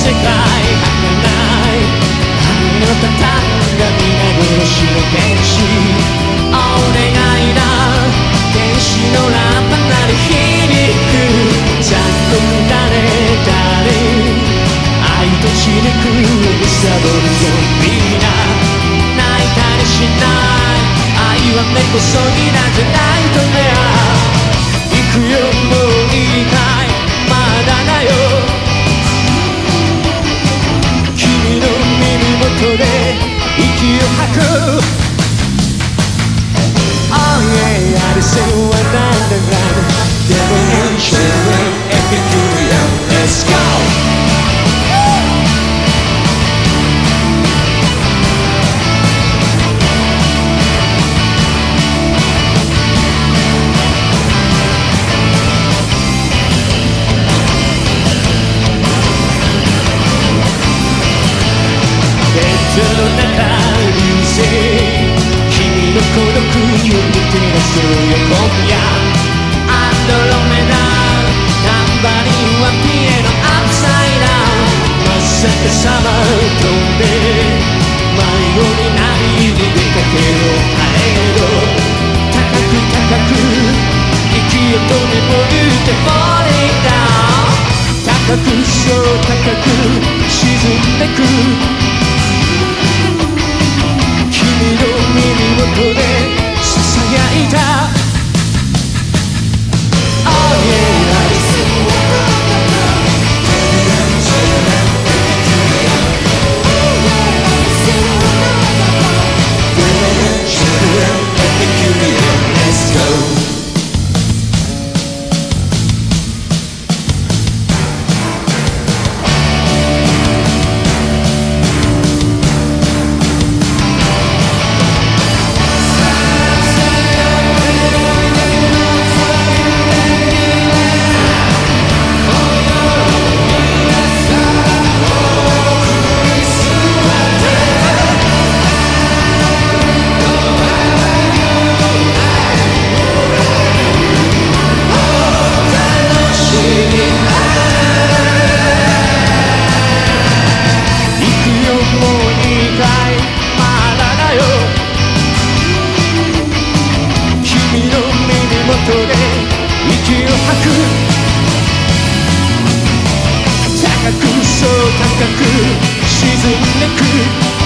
世界儚いあのたたんが皆殺しの天使お願いだ天使のランパ鳴り響く残酷だねダーリン愛と血で食い揺さぶるゾンビだ泣いたりしない愛は根こそぎなんじゃないとね行くよもういいかいまだだよ君の耳元で息を吐く Oh yeah, I just say what I'm the ground Devil and children, Epicurean, let's go! その中流星君の孤独を照らすよ今夜アンドロメダタンバリンはピエロアップサイダウンまさかさま飛んで迷子になり出かけろパレード高く高く息を止めも言うて Falling down 高くそう高く沈んでく君の耳元で囁いた Oh yeah, I just see Let's go息を吐く高くそう高く沈んでく